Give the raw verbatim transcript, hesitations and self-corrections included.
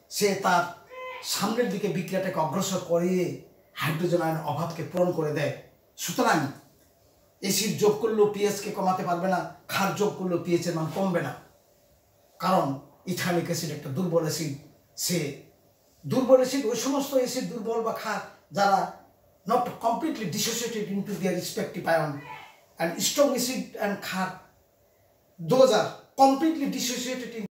সে তার সামনের দিকে বিক্রিয়াটাকে অগ্রসর করিয়ে হাইড্রোজেন আয়ন অভাবকে পূরণ করে দেয়। সুতরাং অ্যাসিড যোগ করলেও পিএইচকে কমাতে পারবে না, ক্ষার যোগ করলেও পিএইচের মান কমবে না, কারণ ইথানিক অ্যাসিড একটা দুর্বল অ্যাসিড। সে দুর্বল অ্যাসিড ওই সমস্ত অ্যাসিড দুর্বল বা ক্ষার যারা not completely dissociated into their respective ion, and strong acid and ক্ষার those are completely dissociated in